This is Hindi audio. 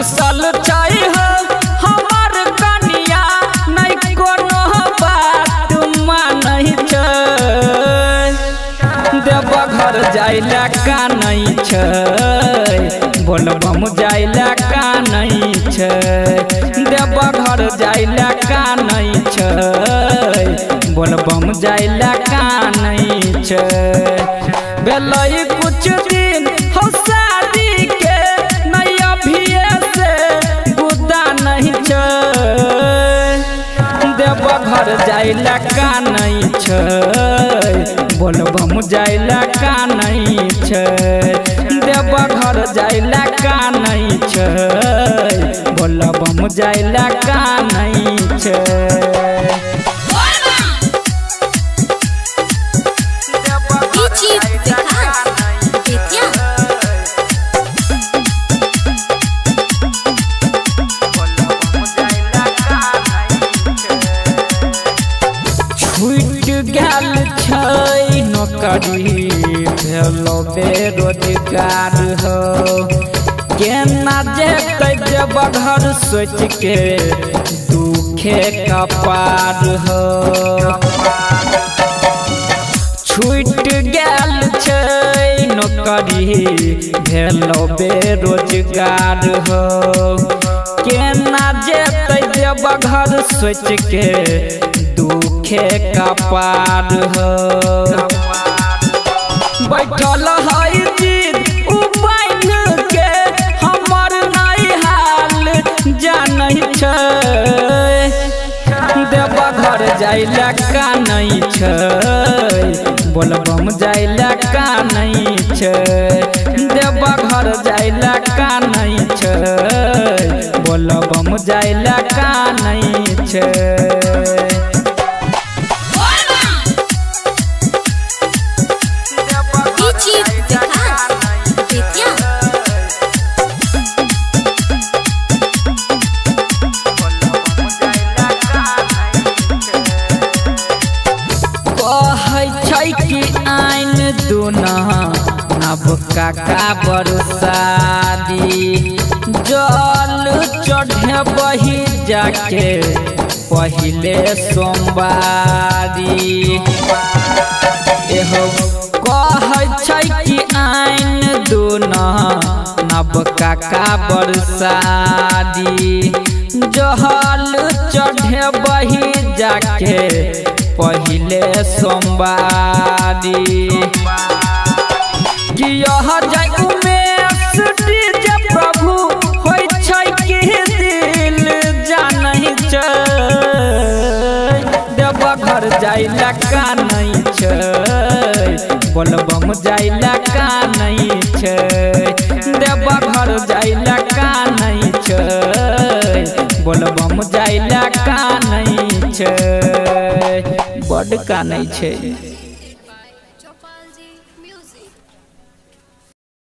कुशल छै हमार कनिया नहीं कोनो बात मानै छै देवघर जाइला का नहीं छै बोलबम जाइला का नहीं छै देवघर जाइला का नहीं छै बोलबम जाइला का नहीं छै बेलई कुछ दिन हो शादी के नहीं अभी से गुदा नहीं छै देवघर जाइला का नहीं छै बोलबम जाइला का नहीं छै देवघर जाइला का नहीं छै बोलबम जाइला का नहीं छै नौकरी भेलो बेरोजगार हो केना जेतै देवघर सोच के दुखे कपार हो छूट गेल छै नौकरी भेलो बेरोजगार हो केना जेतै देवघर सोच के दुखे कपार हो बैठल है जिद उबाइन के हमर नहीं हाल जानै छै देवघर जाइला का नहीं छै बोलबम जाइला का नहीं छै देवघर जाइला का नहीं छै बोलबम जाइला का नहीं छै आइन दूना नब काका बरसादी जल चढ़े बही जाके पहले सोमवारी एहो कहै छै कि आइन दूना नब काका बरसादी जल चढ़े बही जाके पहले सोमवारी कि यह जय उमेश डीजे प्रभु होय छै कि दिल जानै छै देवघर जाइला का नहीं छै बोलबम जाइला का नहीं छै देवघर जाइला का नहीं छै बोलबम जाइला का नहीं छै बड़ का नहीं छै।